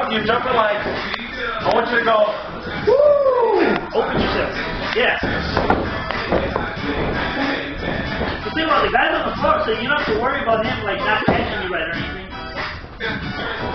you're jumping like, I want you to go, woo! Open yourself. Yeah. The thing about the guy's on the floor, so you don't have to worry about him like not catching you right or anything.